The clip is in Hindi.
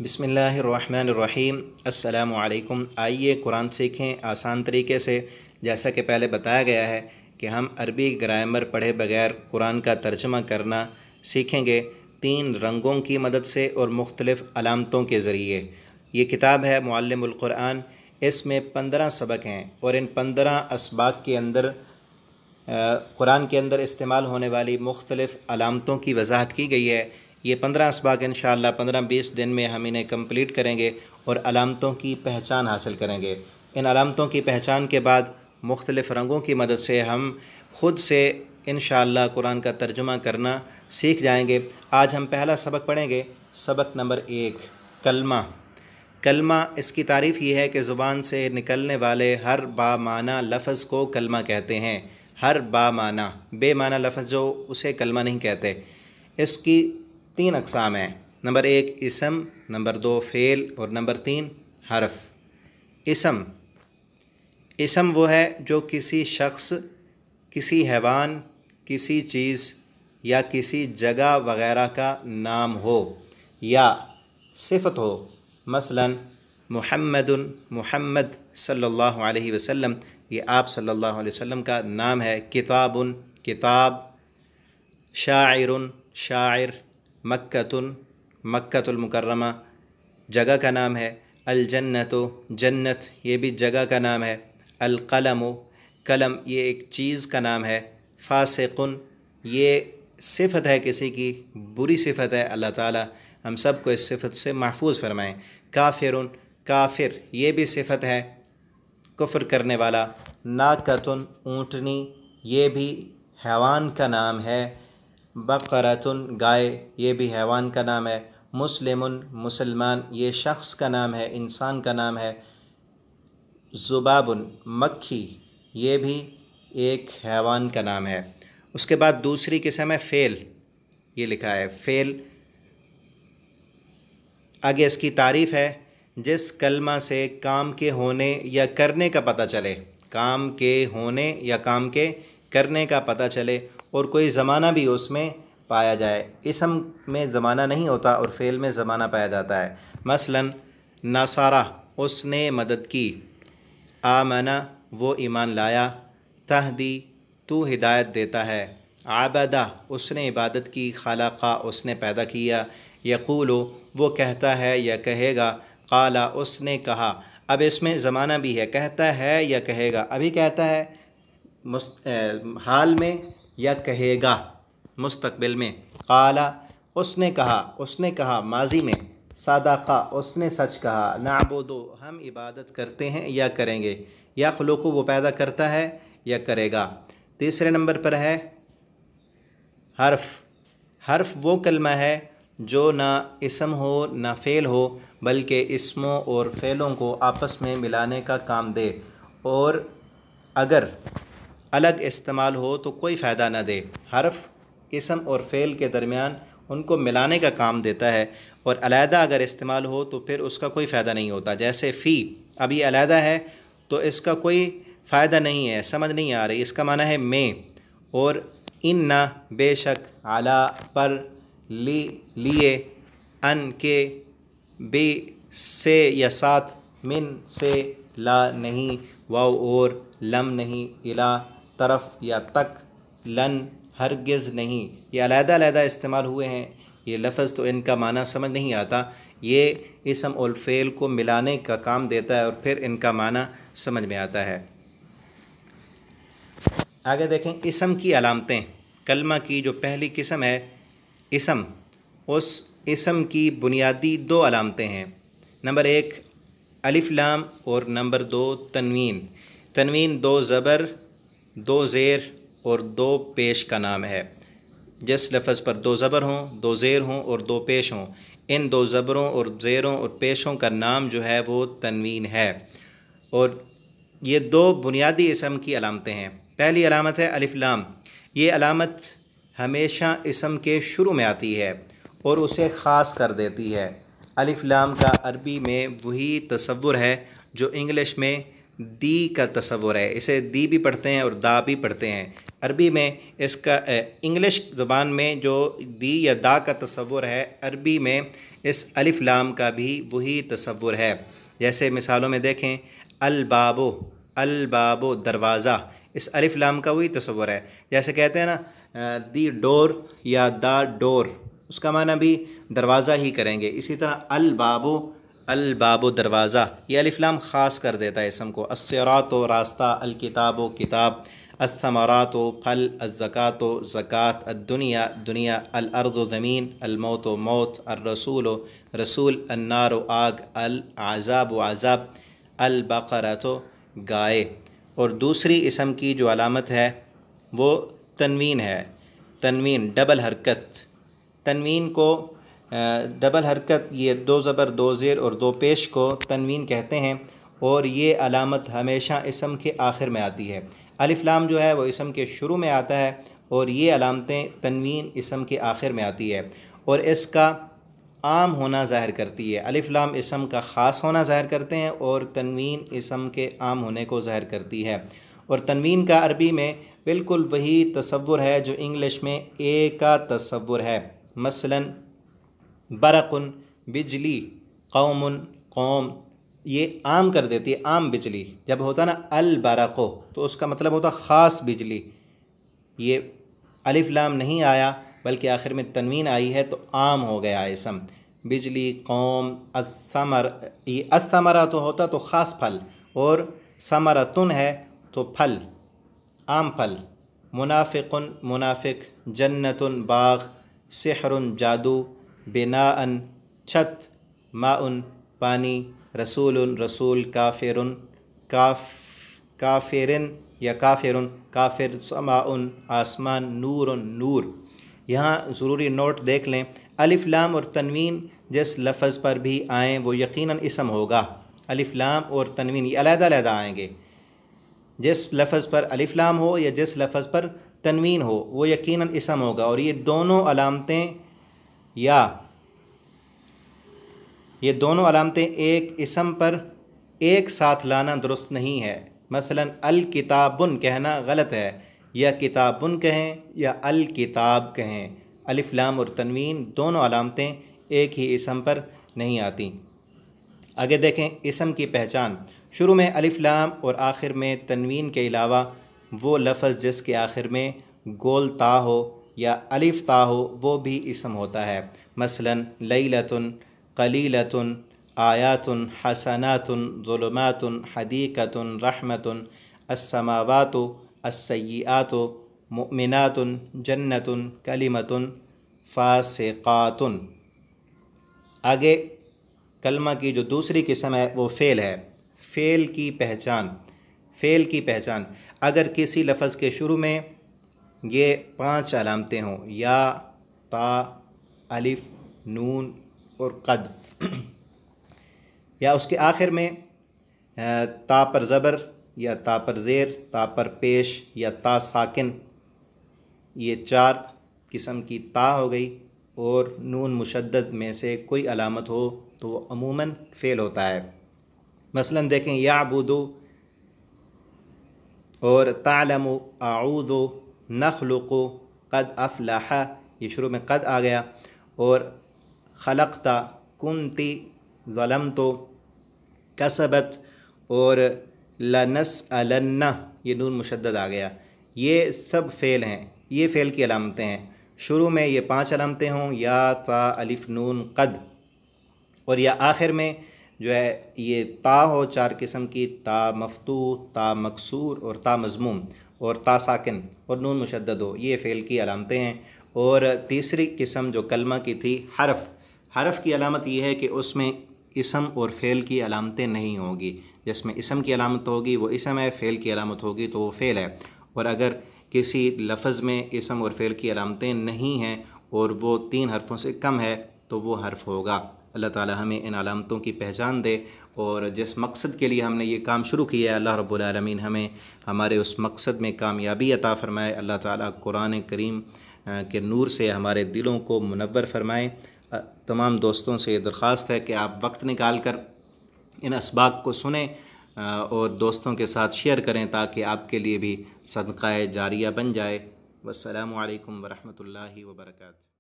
बिस्मिल्लाहिर्रहमानिर्रहीम। अस्सलामु अलैकुम। आइए कुरान सीखें आसान तरीके से। जैसा कि पहले बताया गया है कि हम अरबी ग्रामर पढ़े बगैर कुरान का तर्जुमा करना सीखेंगे 3 रंगों की मदद से और मुख्तलिफ़ अलामतों के ज़रिए। ये किताब है मुअल्लिमुल कुरान। इसमें 15 सबक हैं और इन 15 असबाक के अंदर कुरान के अंदर इस्तेमाल होने वाली मुख्तलिफ़ अलामतों की वजाहत की गई है। ये 15 असबाक इंशाअल्लाह 15-20 दिन में हम इन्हें कंप्लीट करेंगे और अलामतों की पहचान हासिल करेंगे। इन अलामतों की पहचान के बाद मुख्तलिफ़ रंगों की मदद से हम ख़ुद से इंशाअल्लाह कुरान का तर्जुमा करना सीख जाएंगे। आज हम पहला सबक पढ़ेंगे। सबक नंबर 1, कलमा। कलमा इसकी तारीफ़ ये है कि ज़ुबान से निकलने वाले हर बामाना लफ्ज़ को कलमा कहते हैं। हर बामाना, बेमाना लफ्ज़ जो उसे कलमा नहीं कहते। इसकी 3 अक़साम हैं। नंबर 1 इसम, नंबर 2 फ़ेल और नंबर 3 हरफ। इसम वो है जो किसी शख्स, किसी हैवान, किसी चीज़ या किसी जगह वग़ैरह का नाम हो या सिफ़त हो। मसलन मुहम्मदुन, मुहम्मद सल्लल्लाहु अलैहि वसल्लम, ये आप सल्लल्लाहु अलैहि वसल्लम का नाम है। किताबुन, किताब। शाइरुन, शाइर। मक्कतुन, मक्कतुल मुकर्रमा, जगह का नाम है। अल जन्नतु, जन्नत, ये भी जगह का नाम है। अल क़लमु, कलम, ये एक चीज़ का नाम है। फ़ासिक़ुन, ये सिफ़त है किसी की, बुरी सिफ़त है। अल्लाह ताला हम सब को इस सिफ़त से महफूज फरमाएँ। काफ़िरुन, काफ़िर, ये भी सिफ़त है, कुफ़्र करने वाला। नाक़तुन, ऊँटनी, ये भी हैवान का नाम है। बक़रतुन, गाय, ये भी हैवान का नाम है। मुस्लिमुन, मुसलमान, ये शख्स का नाम है, इंसान का नाम है। ज़ुबाबुन, मक्खी, ये भी एक हैवान का नाम है। उसके बाद दूसरी किस्म है फ़ेल। ये लिखा है फ़ेल। आगे इसकी तारीफ़ है, जिस कलमा से काम के होने या करने का पता चले, काम के होने या काम के करने का पता चले और कोई ज़माना भी उसमें पाया जाए। इसम में ज़माना नहीं होता और फ़ेल में ज़माना पाया जाता है। मसलन नसारा, उसने मदद की। आमना, वो ईमान लाया। तहदी, तू हिदायत देता है। आबदा, उसने इबादत की। खलक़ा, उसने पैदा किया। यक़ूलु, वो कहता है या कहेगा। क़ाला, उसने कहा। अब इसमें ज़माना भी है, कहता है या कहेगा। अभी कहता है हाल में या कहेगा मुस्तक़बिल में। क़ाला, उसने कहा, उसने कहा माजी में। सदक़ा, उसने सच कहा। नअबुदु, हम इबादत करते हैं या करेंगे। यख़्लुक़ु, वो पैदा करता है या करेगा। तीसरे नंबर पर है हर्फ़। हर्फ़ वो कलमा है जो ना इसम हो ना फ़ेल हो, बल्कि इसमों और फ़ेलों को आपस में मिलाने का काम दे और अगर अलग इस्तेमाल हो तो कोई फ़ायदा ना दे। हर्फ़ इसम और फ़ेल के दरमियान उनको मिलाने का काम देता है और अलहदा अगर इस्तेमाल हो तो फिर उसका कोई फ़ायदा नहीं होता। जैसे फ़ी, अब ये अलहदा है तो इसका कोई फ़ायदा नहीं है, समझ नहीं आ रही। इसका माना है में। और इन्ना, बेशक। अला, पर। ली, लिए। अन, के। बे, से या साथ। मिन, से। ला, नहीं। वाव, और। लम, नहीं। इला, तरफ या तक। लन, हरगिज़ नहीं। ये अलहदा इस्तेमाल हुए हैं। ये लफ्ज़ तो इनका माना समझ नहीं आता। ये इसम और फ़ेल को मिलाने का काम देता है और फिर इनका माना समझ में आता है। आगे देखें इसम की अलामतें। कलमा की जो पहली किस्म है इसम, उस इसम की बुनियादी 2 अलामतें हैं। नंबर 1 अलिफ लाम और नंबर 2 तनवीन। तनवीन 2 ज़बर, 2 ज़ेर और 2 पेश का नाम है। जिस लफ्ज़ पर 2 ज़बर हों, 2 ज़ेर हों और 2 पेश हों, इन 2 ज़बरों और ज़ेरों और पेशों का नाम जो है वो तनवीन है। और ये 2 बुनियादी इसम की अलामतें हैं। पहली अलामत है अलिफ लाम। ये अलामत हमेशा इसम के शुरू में आती है और उसे ख़ास कर देती है। अलिफ लाम का अरबी में वही तसव्वुर है जो इंग्लिश में दी का तसव्वुर है। इसे दी भी पढ़ते हैं और दा भी पढ़ते हैं। अरबी में इसका इंग्लिश ज़बान में जो दी या दा का तसव्वुर है, अरबी में इस अलिफ लाम का भी वही तसव्वुर है। जैसे मिसालों में देखें, अल बाबो दरवाज़ा, इस अलिफ लाम का वही तसव्वुर है। जैसे कहते हैं ना दी डोर या द डोर, उसका माना भी दरवाज़ा ही करेंगे। इसी तरह अल बाबो दरवाज़ा, ये अलिफ लाम ख़ास कर देता है इसम को। अस्सिरातो रास्ता, अल किताबो किताब, अस्समरातो फल, अज़्ज़कातो ज़कात, अद्दुनिया दुनिया, अल अर्ज़ो ज़मीन, अल मौतो मौत, अर रसूलो रसूल, अन्नारो आग, अल आज़ाबो आज़ाब, अल बक़रतो गाय। और दूसरी इसम की जो अलामत है वो तनवीन है। तनवीन डबल हरकत, तनवीन को डबल हरकत, ये दो ज़बर दो ज़ेर और दो पेश को तनवीन कहते हैं। और ये अलामत हमेशा इसम के आखिर में आती है। अलिफ लाम जो है वो इसम के शुरू में आता है और ये अलामतें तनवीन इसम के आखिर में आती है और इसका आम होना ज़ाहिर करती है। अलिफ लाम इसम का ख़ास होना ज़ाहिर करते हैं और तनवीन इसम के आम होने को ज़ाहिर करती है। और तनवीन का अरबी में बिल्कुल वही तसव्वुर है जो इंग्लिश में ए का तसव्वुर है। मसलन बरक़ुन बिजली, कौमुन कौम, ये आम कर देती है, आम बिजली। जब होता ना अल बरक़ो तो उसका मतलब होता ख़ास बिजली। ये अलिफ लाम नहीं आया बल्कि आखिर में तनवीन आई है तो आम हो गया इसम। बिजली, कौम, अस्समर, ये अस्समरा तो होता तो ख़ास फल और समरतुन है तो फल, आम फल। मुनाफ़िकुन मुनाफ़िक, जन्नतुन बाग़, सिहरुन जादू, बिनाअन छत, माउन पानी, रसूलुन रसूल, काफ़िरुन काफ़िरिन या काफ़िरुन काफ़िर, समाउन आसमान, नूरुन नूर। यहाँ ज़रूरी नोट देख लें, अलिफ लाम और तनवीन जिस लफ़ज़ पर भी आएँ वो यकीनन इसम होगा। अलिफ लाम और तनवीन ये अलग-अलग आएंगे। जिस लफ़ज़ पर अलिफ लाम हो या जिस लफ़ज़ पर तनवीन हो वो यकीनन इसम होगा। और ये दोनों अलामतें एक इसम पर एक साथ लाना दुरुस्त नहीं है। मसलन अल किताबुन कहना गलत है, या किताबुन कहें या अल किताब कहें। अलिफ लाम और तनवीन दोनों अलामतें एक ही इसम पर नहीं आती। आगे देखें इसम की पहचान। शुरू में अलिफ लाम और आखिर में तनवीन के अलावा वो लफ़ज़ जिसके आखिर में गोल ता हो या अलिफ ता हो वो भी इसम होता है। मसलन लैलतुन, कलीलतुन, आयातुन, हसनातुन, ज़ुलुमातुन, हदीक़तुन, रहमतुन, अस्समावातु, अस्सय्यिआतु, मुमिनातुन, जन्नतुन, कलिमतुन, फ़ासिक़ातुन। आगे कलमा की जो दूसरी किस्म है वो फ़ेल है। फ़ेल की पहचान अगर किसी लफ़ज़ के शुरू में ये 5 अलामतें हों, या, ता, अलिफ, नून और क़द, या उसके आखिर में ता पर ज़बर या ता पर ज़ेर, ता पर पेश या ता साकिन, ये 4 किस्म की ता हो गई, और नून मुशद्दद में से कोई अलामत हो तो वो अमूमन फ़ेल होता है। मसलन देखें याबुदु और तालमु, आऊज़ु, नख़लुक़ु, क़द अफ़लह, ये शुरू में क़द आ गया। और खलक़ता, कुन्ती, ज़लमतु, कसबत और लनस्अलन्ना, ये नून मुशद्दद आ गया। ये सब फ़ेल हैं, ये फ़ेल की अलामतें हैं। शुरू में ये 5 अलामतें हों, या, ता, अलिफ, नून, क़द, और या आखिर में जो है ये ता हो 4 किस्म की, ता मफ्तूह, ता मकसूर और ता मज़मूम, और ता साकिन और नून मुशद्दद हो, ये फ़ेल की अलामतें हैं। और तीसरी किस्म जो कलमा की थी हरफ़ की अलामत ये है कि उसमें इसम और फ़ेल की अलामतें नहीं होगी। जिसमें इसम की अलामत होगी वो इसम है, फ़ेल की अलामत होगी तो वो फ़ेल है। और अगर किसी लफ़ज़ में इसम और फ़ेल की अलामतें नहीं हैं और वो 3 हरफ़ों से कम है तो वो हर्फ़ होगा। अल्लाह ताला हमें इन अलामतों की पहचान दे और जिस मकसद के लिए हमने ये काम शुरू किया है अल्लाह रब्बुल आलमीन हमें हमारे उस मकसद में कामयाबी अता फ़रमाए। अल्लाह ताला कुरान करीम के नूर से हमारे दिलों को मुनव्वर फ़रमाए। तमाम दोस्तों से दरख्वास्त है कि आप वक्त निकाल कर इन असबाक को सुनें और दोस्तों के साथ शेयर करें ताकि आपके लिए भी सदक़ाए जारिया बन जाए। वस्सलामु अलैकुम वरहमतुल्लाहि वबरकातुहू।